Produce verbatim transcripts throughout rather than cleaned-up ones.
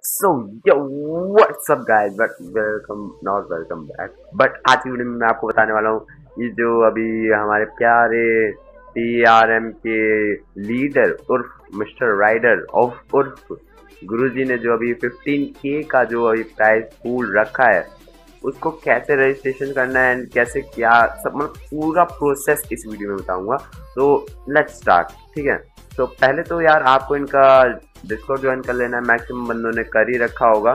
So yo what's up guys, but welcome not welcome back. But आज की video में मैं आपको बताने वाला हूँ ये जो अभी हमारे प्यारे टी आर एम के लीडर उर्फ मिस्टर राइडर ऑफ उर्फ गुरुजी ने जो अभी फिफ्टीन के का जो अभी प्राइस पूल रखा है उसको कैसे रजिस्ट्रेशन करना है एंड कैसे क्या सब मतलब पूरा प्रोसेस इस वीडियो में बताऊंगा। तो लेट्स स्टार्ट, ठीक है। तो पहले तो यार आपको इनका डिस्कॉर्ड ज्वाइन कर लेना है। मैक्सिमम बंदों ने कर ही रखा होगा,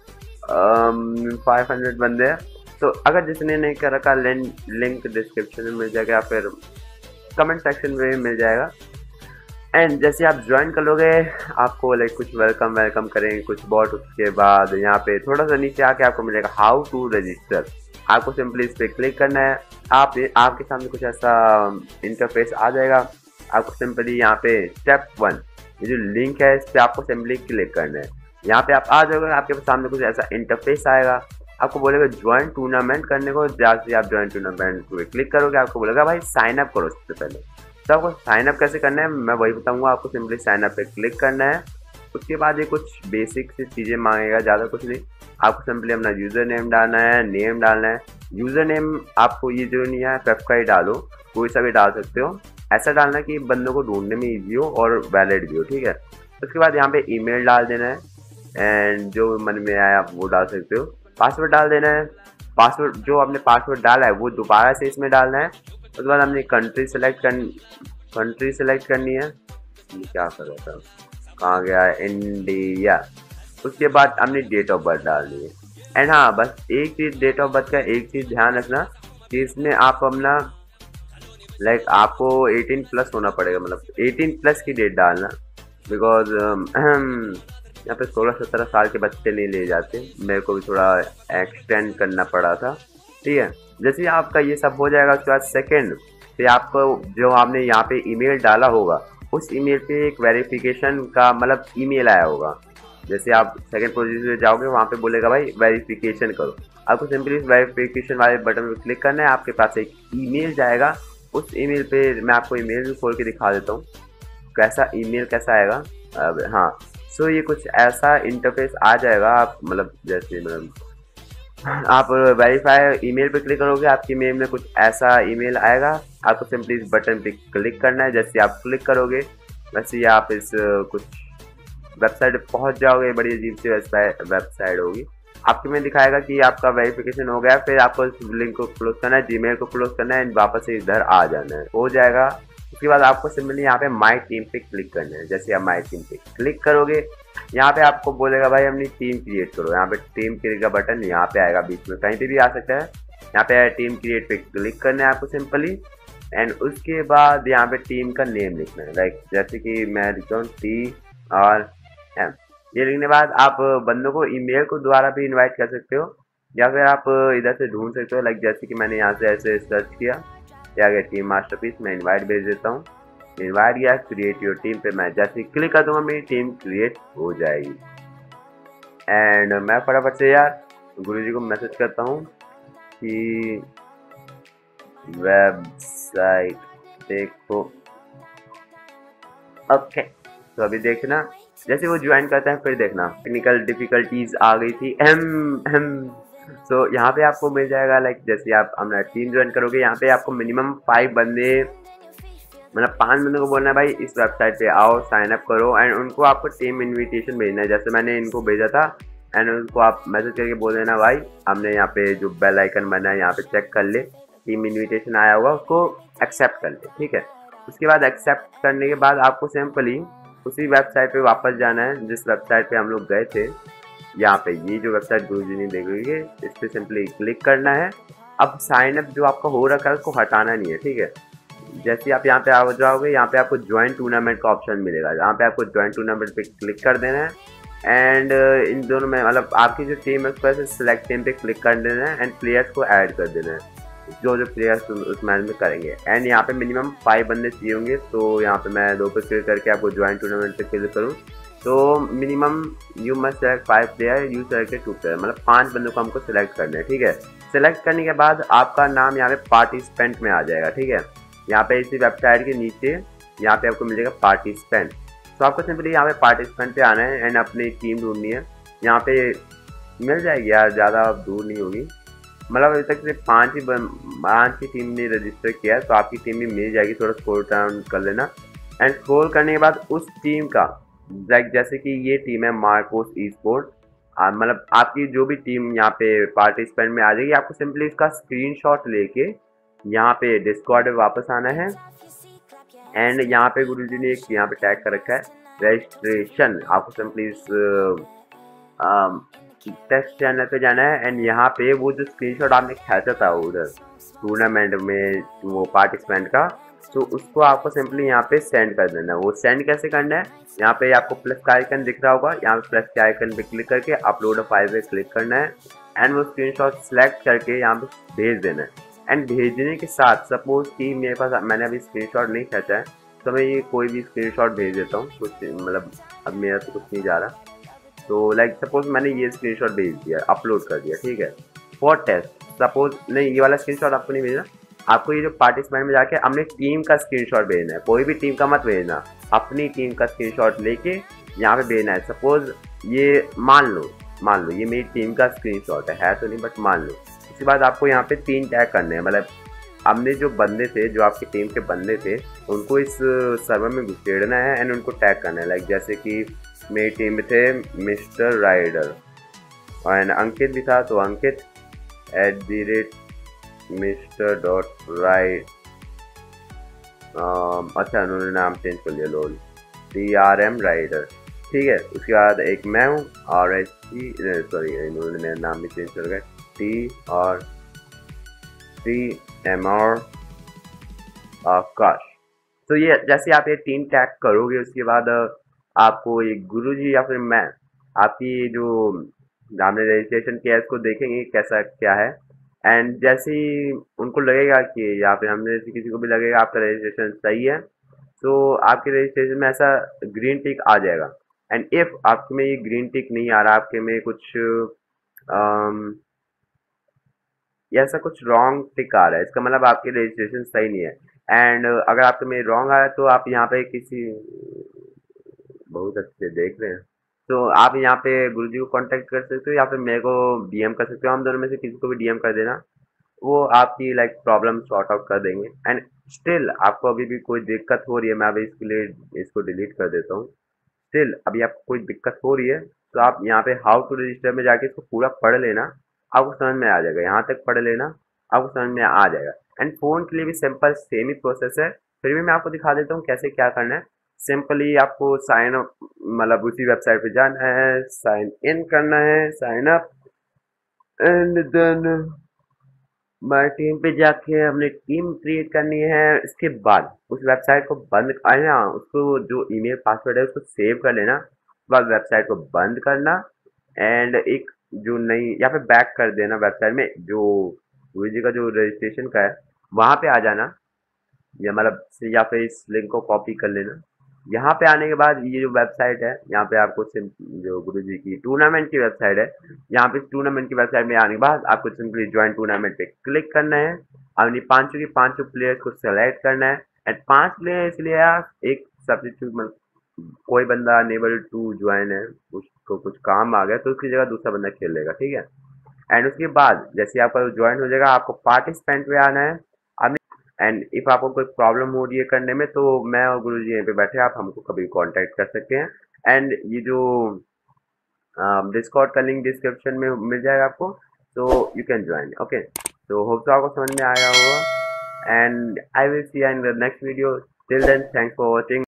फाइव हंड्रेड बंदे हैं। तो अगर जिसने नहीं कर रखा लिंक डिस्क्रिप्शन में मिल जाएगा या फिर कमेंट सेक्शन में भी मिल जाएगा। एंड जैसे आप ज्वाइन कर लोगे आपको लाइक कुछ वेलकम वेलकम करेंगे कुछ बॉट। उसके बाद यहाँ पे थोड़ा सा नीचे आके आपको मिलेगा हाउ टू रजिस्टर। आपको सिंपली इस पर क्लिक करना है। आप आपके सामने कुछ ऐसा इंटरफेस आ जाएगा। आपको सिंपली यहाँ पे स्टेप वन ये जो लिंक है इस पर आपको सिंपली क्लिक करना है। यहाँ पे आप आ जाओगे, आपके सामने कुछ ऐसा इंटरफेस आएगा। आपको बोलेगा ज्वाइन टूर्नामेंट करने को। जैसे आप ज्वाइन टूर्नामेंट पे क्लिक करोगे आपको बोलेगा भाई साइन अप करो। सबसे पहले तो आपको साइन अप कैसे करना है मैं वही बताऊंगा। आपको सिंपली साइन अप पे क्लिक करना है। उसके बाद ये कुछ बेसिक सी चीज़ें मांगेगा, ज़्यादा कुछ नहीं। आपको सिंपली अपना यूज़र नेम डालना है, नेम डालना है। यूज़र नेम आपको ये जो नहीं है पेप का ही डालो, कोई सा भी डाल सकते हो। ऐसा डालना कि बंदों को ढूंढने में ईजी हो और वैलिड भी हो, ठीक है। उसके बाद यहाँ पे ईमेल डाल देना है एंड जो मन में आया आप वो डाल सकते हो। पासवर्ड डाल देना है। पासवर्ड जो आपने पासवर्ड डाला है वो दोबारा से इसमें डालना है। उसके बाद हमने कंट्री सेलेक्ट कर कंट्री सेलेक्ट करनी है। ये क्या कर रहा था, कहाँ गया है, इंडिया। उसके बाद हमने डेट ऑफ बर्थ डालनी है। एंड हाँ बस एक चीज़ डेट ऑफ बर्थ का एक चीज़ ध्यान रखना कि इसमें आप अपना लाइक आपको एटीन प्लस होना पड़ेगा, मतलब एटीन प्लस की डेट डालना। बिकॉज यहाँ पे सोलह सत्रह साल के बच्चे नहीं ले जाते। मेरे को भी थोड़ा एक्सटेंड करना पड़ा था, ठीक है। जैसे ही आपका ये सब हो जाएगा उसके बाद सेकेंड फिर आपको जो आपने यहाँ पे ईमेल डाला होगा उस ईमेल पे एक वेरिफिकेशन का मतलब ईमेल आया होगा। जैसे आप सेकंड पोजीशन पे जाओगे वहाँ पे बोलेगा भाई वेरिफिकेशन करो। आपको सिंपली इस वेरिफिकेशन वाले बटन पे क्लिक करना है। आपके पास एक ईमेल जाएगा। उस ईमेल पे मैं आपको ईमेल भी खोल के दिखा देता हूँ कैसा ईमेल कैसा आएगा। अब हाँ सो ये कुछ ऐसा इंटरफेस आ जाएगा। आप मतलब जैसे मतलब आप वेरीफाई ईमेल पे क्लिक करोगे आपकी मेल में कुछ ऐसा ईमेल आएगा। आपको सिंपली इस बटन पे क्लिक करना है। जैसे आप क्लिक करोगे वैसे ही आप इस कुछ वेबसाइट पे पहुंच जाओगे। बड़ी अजीब सी वेबसाइट होगी। आपके में दिखाएगा कि आपका वेरिफिकेशन हो गया। फिर आपको इस लिंक को क्लोज करना है, जीमेल को क्लोज करना है, वापस से इधर आ जाना है, हो जाएगा। उसके बाद आपको सिंपली यहाँ पे माई टीम पे क्लिक करना है। जैसे आप माई टीम पे क्लिक करोगे यहाँ पे आपको बोलेगा भाई अपनी टीम क्रिएट करो। यहाँ पे टीम क्रिएट का बटन यहाँ पे आएगा, बीच में कहीं पे भी आ सकता है। यहाँ पे टीम क्रिएट पे क्लिक करना है आपको सिंपली। एंड उसके बाद यहाँ पे टीम का नेम लिखना है। लाइक जैसे कि मैं लिखता हूँ टी आर एम। ये लिखने के बाद आप बंदों को ईमेल को द्वारा भी इनवाइट कर सकते हो या फिर आप इधर से ढूंढ सकते हो। लाइक जैसे कि मैंने यहाँ से ऐसे सर्च किया या गया टीम मास्टरपीस, मैं इनवाइट भेज देता हूँ। इनवाइट गया क्रिएट योर टीम पे मैं जैसे क्लिक कर दूंगा मेरी टीम क्रिएट हो जाएगी। एंड मैं फटाफट से यार गुरुजी को मैसेज करता हूँ कि वेबसाइट देखो। ओके तो अभी देखना जैसे वो ज्वाइन करते हैं फिर देखना टेक्निकल डिफिकल्टीज आ गई थी एम एम। सो यहाँ पे आपको मिल जाएगा लाइक जैसे आप अपना टीम ज्वाइन करोगे यहाँ पे आपको मिनिमम फाइव बंदे मतलब पांच बंदों को बोलना है भाई इस वेबसाइट पे आओ साइन अप करो। एंड उनको आपको टीम इनविटेशन भेजना है। जैसे मैंने इनको भेजा था एंड उनको आप मैसेज करके बोल देना भाई हमने यहाँ पे जो बेल आइकन बना है यहाँ पे चेक कर ले, टीम इनविटेशन आया होगा उसको एक्सेप्ट कर ले, ठीक है। उसके बाद एक्सेप्ट करने के बाद आपको सिंपली उसी वेबसाइट पे वापस जाना है जिस वेबसाइट पे हम लोग गए थे। यहाँ पे ये जो वेबसाइट गुरुजी ने देखी है इस पर सिंपली क्लिक करना है। अब साइन अप जो आपका हो रखा है उसको हटाना नहीं है, ठीक है। जैसे आप यहाँ पे आ जाओगे यहाँ पे आपको ज्वाइन टूर्नामेंट का ऑप्शन मिलेगा। यहाँ पे आपको ज्वाइन टूर्नामेंट पे क्लिक कर देना है। एंड इन दोनों में मतलब आपकी जो टीम है उस पर सिलेक्ट टीम पे क्लिक कर देना है एंड प्लेयर्स को ऐड कर देना है जो जो प्लेयर्स उस मैच में करेंगे। एंड यहाँ पे मिनिमम फाइव बंदे चाहिए होंगे। तो यहाँ पे मैं दो पे क्लिक करके आपको ज्वाइन टूर्नामेंट पे क्लिक करूँ तो minimum you must select five player you select two player, मतलब पांच बंदों को हमको सिलेक्ट करना है, ठीक है। सिलेक्ट करने के बाद आपका नाम यहाँ पे पार्टिसिपेंट में आ जाएगा, ठीक है। यहाँ पे इसी वेबसाइट के नीचे यहाँ पे आपको मिलेगा पार्टिसिपेंट। तो आपको सिंपली यहाँ पे पार्टिसिपेंट पे आना है एंड अपनी टीम ढूंढनी है। यहाँ पे मिल जाएगी यार, ज़्यादा दूर नहीं होगी। मतलब अभी तक सिर्फ पाँच ही पाँच ही टीम ने रजिस्टर किया है, तो आपकी टीम भी मिल जाएगी। थोड़ा स्कोर डाउन कर लेना, एंड स्कोर करने के बाद उस टीम का लाइक जैसे कि ये टीम है मार्कोस ई स्पोर्ट, मतलब आपकी जो भी टीम यहाँ पे पार्टिसिपेंट में आ जाएगी, आपको सिंपली इसका स्क्रीनशॉट लेके यहाँ पे डिस्कॉर्ड में वापस आना है। एंड यहाँ पे गुरुजी ने एक यहाँ पे टैग कर रखा है रजिस्ट्रेशन, आपको सिंपली इस टेस्ट चैनल पे जाना है। एंड यहाँ पे वो जो स्क्रीनशॉट आपने खींचा था उधर टूर्नामेंट में वो पार्टिसिपेंट का, तो उसको आपको सिंपली यहाँ पे सेंड कर देना है। वो सेंड कैसे करना है, यहाँ पे आपको प्लस का आइकन दिख रहा होगा, यहाँ पे प्लस के आइकन पे क्लिक करके अपलोड अ फाइल पे क्लिक करना है, एंड वो स्क्रीनशॉट सेलेक्ट करके यहाँ पे भेज देना है। एंड भेजने के साथ सपोज कि मेरे पास मैंने अभी स्क्रीनशॉट नहीं खींचा है, तो मैं ये कोई भी स्क्रीनशॉट भेज देता हूँ, कुछ मतलब अब मेरा तो कुछ नहीं जा रहा, तो लाइक सपोज मैंने ये स्क्रीनशॉट भेज दिया, अपलोड कर दिया, ठीक है, फॉर टेस्ट। सपोज नहीं, ये वाला स्क्रीनशॉट आपको नहीं भेजना, आपको ये जो पार्टिसिपेंट में जाके अपने टीम का स्क्रीनशॉट भेजना है, कोई भी टीम का मत भेजना, अपनी टीम का स्क्रीनशॉट लेके यहाँ पे भेजना है। सपोज ये मान लो मान लो ये मेरी टीम का स्क्रीनशॉट है, है तो नहीं बट मान लो। उसके बाद आपको यहाँ पे तीन टैग करने हैं, मतलब हमने जो बंदे थे, जो आपकी टीम के बंदे थे, उनको इस सर्वर में घुसेड़ना है एंड उनको टैग करना है। लाइक जैसे कि मेरी टीम में थे मिस्टर राइडर एंड अंकित भी था, तो Ankit at the rate mister dot ride, अच्छा उन्होंने नाम चेंज कर लिया, lol T R M rider, ठीक है। उसके बाद एक मैं हूँ और एच टी, सॉरी इन्होंने मेरा नाम भी चेंज कर गया, टी और टी एम और आकाश। तो ये जैसे आप ये तीन टैग करोगे, उसके बाद आपको ये गुरुजी या फिर मैं आपकी जो हमने रजिस्ट्रेशन किया है इसको देखेंगे कैसा क्या है। एंड जैसे ही उनको लगेगा कि या फिर हमने जैसे किसी को भी लगेगा आपका रजिस्ट्रेशन सही है, तो आपके रजिस्ट्रेशन में ऐसा ग्रीन टिक आ जाएगा। एंड इफ आपके में ये ग्रीन टिक नहीं आ रहा, आपके में कुछ आम, ऐसा कुछ रॉन्ग टिक आ रहा है, इसका मतलब आपके रजिस्ट्रेशन सही नहीं है। एंड अगर आपके में रॉन्ग आ रहा है तो आप यहाँ पे किसी, बहुत अच्छे देख रहे हैं, तो आप यहाँ पे गुरुजी को कांटेक्ट कर सकते हो या फिर मेरे को डीएम कर सकते हो, हम दोनों में से किसी को भी डीएम कर देना, वो आपकी लाइक प्रॉब्लम सॉर्ट आउट कर देंगे। एंड स्टिल आपको अभी भी कोई दिक्कत हो रही है, मैं अभी इसके लिए इसको डिलीट कर देता हूँ। स्टिल अभी आपको कोई दिक्कत हो रही है तो आप यहाँ पे हाउ टू रजिस्टर में जाके इसको पूरा पढ़ लेना, आपको समझ में आ जाएगा, यहाँ तक पढ़ लेना आपको समझ में आ जाएगा। एंड फोन के लिए भी सिंपल सेम ही प्रोसेस है, फिर भी मैं आपको दिखा देता हूँ कैसे क्या करना है। सिंपली आपको साइन अप, मतलब उसी वेबसाइट पे जाना है, साइन इन करना है, sign up, and then my team पे जाके अपनी टीम क्रिएट करनी है। इसके बाद उस वेबसाइट को बंद करना, उसको जो ईमेल पासवर्ड है उसको सेव कर लेना, उसके बाद वेबसाइट को बंद करना, एंड एक जो नई या फिर बैक कर देना वेबसाइट में, जो गुरुजी का जो रजिस्ट्रेशन का है वहाँ पे आ जाना, या मतलब या फिर इस लिंक को कॉपी कर लेना। यहाँ पे आने के बाद ये जो वेबसाइट है, यहाँ पे आपको जो गुरुजी की टूर्नामेंट की वेबसाइट है, यहाँ पे टूर्नामेंट की वेबसाइट में आने के बाद आपको सिंपली ज्वाइन टूर्नामेंट पे क्लिक करना है, अपनी पांचों की पांचों प्लेयर्स को सेलेक्ट करना है। एंड पांच प्लेयर इसलिए आप एक सब्सिट्यूट, मतलब कोई बंदा अनेबल टू ज्वाइन है, उसको कुछ काम आ गया तो उसकी जगह दूसरा बंदा खेल लेगा, ठीक है। एंड उसके बाद जैसे आपका ज्वाइन हो जाएगा, आपको पार्टिसिपेंट पे आना है। एंड इफ आपको कोई प्रॉब्लम हो रही है करने में, तो मैं और गुरुजी यहीं पे बैठे, आप हमको कभी कांटेक्ट कर सकते हैं। एंड ये जो डिस्कॉर्ड का लिंक डिस्क्रिप्शन में मिल जाएगा आपको, तो यू कैन ज्वाइन, ओके। तो होप सो आपको समझ में आया होगा, and I will see you in the next video. Till then thanks for watching.